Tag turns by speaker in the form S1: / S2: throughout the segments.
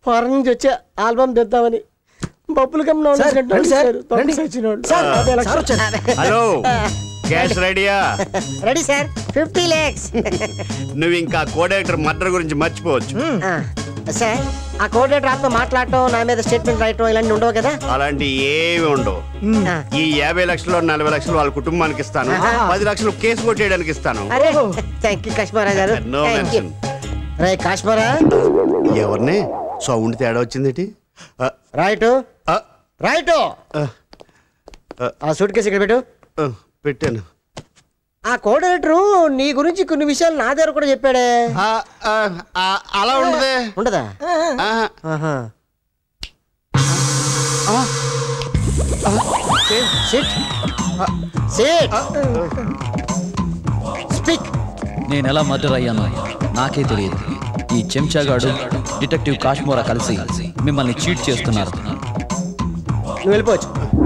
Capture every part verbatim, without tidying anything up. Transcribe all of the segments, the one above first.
S1: Foreign నుంచి వచ్చే album తెద్దామని బొప్పులు కమ్మ
S2: హలో క్యాష్ రెడీయా?
S1: Ready sir. ఫిఫ్టీ లాక్స్.
S2: నువ్వు ఇంకా కోడైరెక్టర్ మర్డర్ గురించి మర్చిపోవచ్చు
S1: సార్. ఆ కోఆర్డినేటర్ ఆతో మాట్లాడటం, నా మీద స్టేట్మెంట్ రాయటం ఇలాంటి ఉండవు కదా?
S2: అలాంటి ఏమి ఉండవు. ఈ యాభై లక్షలు నలభై లక్షలు వాళ్ళ కుటుంబానికి ఇస్తాను, పది లక్షలు కేసు కొట్టేయడానికి ఇస్తాను.
S1: థ్యాంక్ యూ కాశ్మీరా గారు. రే కాశ్మీరా,
S2: ఎవరిని సౌండ్ తేడా వచ్చింది?
S1: Right right. ఆ సూట్ కేసు ఇక్కడ పెట్టు.
S2: పెట్టాను.
S1: ఆ కోఆర్డినేటర్ నీ గురించి కొన్ని విషయాలు నా దగ్గర కూడా చెప్పాడే.
S2: అలా ఉండదే.
S1: ఉండదా?
S3: నేను ఎలా మర్డర్ అయ్యానో నాకే తెలియదు. ఈ చెంచాగాడు డిటెక్టివ్ కాశ్మీరా కలిసి మిమ్మల్ని చీట్ చేస్తున్నారు.
S1: నువ్వు వెళ్ళిపోవచ్చు.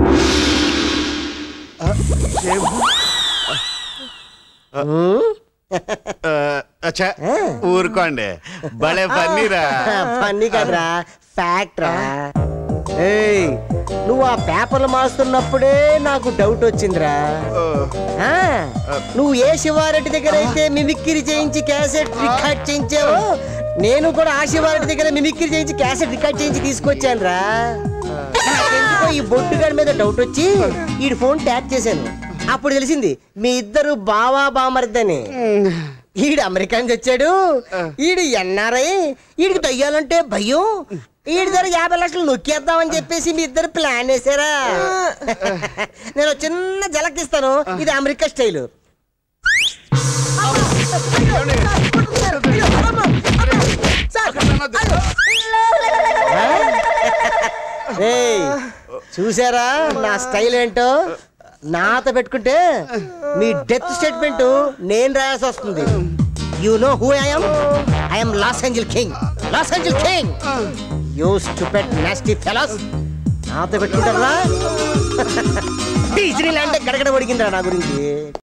S2: ఊరుకోండి, భలే పన్నీరా.
S1: పన్నీ కదరా, ఫ్యాక్ట్ రా. ఏయ్, నువ్వు ఆ పేపర్లు మారుస్తున్నప్పుడే నాకు డౌట్ వచ్చిందిరా. నువ్వు ఏ శివారెడ్డి దగ్గర అయితే మిమిక్రీ చేయించి క్యాసెట్ రికార్డ్ చేయించావో, నేను కూడా ఆ శివారెడ్డి దగ్గర మిమిక్రీ చేయించి క్యాసెట్ రికార్డ్ చేయించి తీసుకొచ్చాను రా. నాకెందుకో ఈ బొట్టుగాడి మీద డౌట్ వచ్చి ఈ ఫోన్ ట్యాప్ చేశాను. అప్పుడు తెలిసింది మీ ఇద్దరు బావా బామర్దని. ఈడు అమెరికా నుంచి వచ్చాడు, ఈడు ఎన్ఆర్ఐ, ఈడికి దయ్యాలంటే భయం, ఈడి దగ్గర యాభై లక్షలు నొక్కేద్దామని చెప్పేసి మీ ఇద్దరు ప్లాన్ వేసారా. నేను చిన్న జలకిస్తాను, ఇది అమెరికా స్టైలు. చూసారా నా స్టైల్ ఏంటో? నాతో పెట్టుకుంటే మీ డెత్ స్టేట్మెంట్ నేను రాయాల్సి వస్తుంది. You know who I am? I am Los angel king. Los angel king. You stupid nasty fellows. నాతో పెట్టుకుంటారా? డిజ్నీ ల్యాండ్ గడగడ పడిగిందిరా నా గురించి.